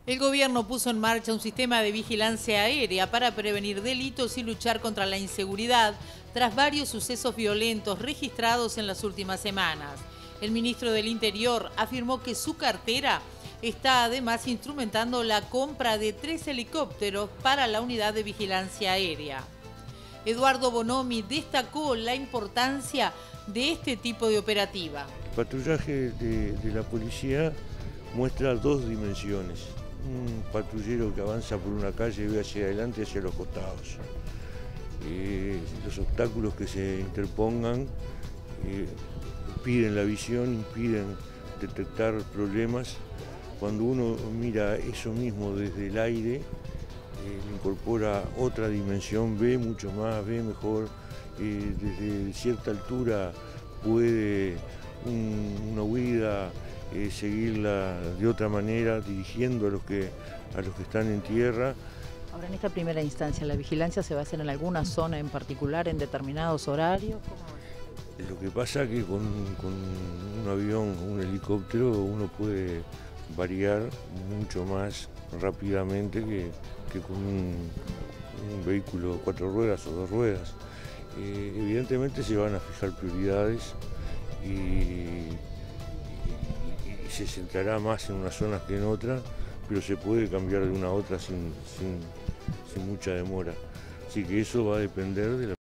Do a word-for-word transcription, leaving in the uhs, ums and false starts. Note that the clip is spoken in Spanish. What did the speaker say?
El gobierno puso en marcha un sistema de vigilancia aérea para prevenir delitos y luchar contra la inseguridad tras varios sucesos violentos registrados en las últimas semanas. El ministro del Interior afirmó que su cartera está además instrumentando la compra de tres helicópteros para la unidad de vigilancia aérea. Eduardo Bonomi destacó la importancia de este tipo de operativa. El patrullaje de, de la policía muestra dos dimensiones. Un patrullero que avanza por una calle y ve hacia adelante y hacia los costados. Eh, los obstáculos que se interpongan eh, impiden la visión, impiden detectar problemas. Cuando uno mira eso mismo desde el aire, eh, incorpora otra dimensión, ve mucho más, ve mejor, eh, desde cierta altura puede un, una huida eh, seguirla de otra manera, dirigiendo a los, que, a los que están en tierra. Ahora, en esta primera instancia, ¿la vigilancia se va a hacer en alguna zona en particular, en determinados horarios? ¿Cómo? Lo que pasa es que con, con un avión o un helicóptero uno puede variar mucho más rápidamente que, que con un, un vehículo cuatro ruedas o dos ruedas. Eh, evidentemente se van a fijar prioridades y, y, y se centrará más en unas zonas que en otras, pero se puede cambiar de una a otra sin, sin, sin mucha demora. Así que eso va a depender de la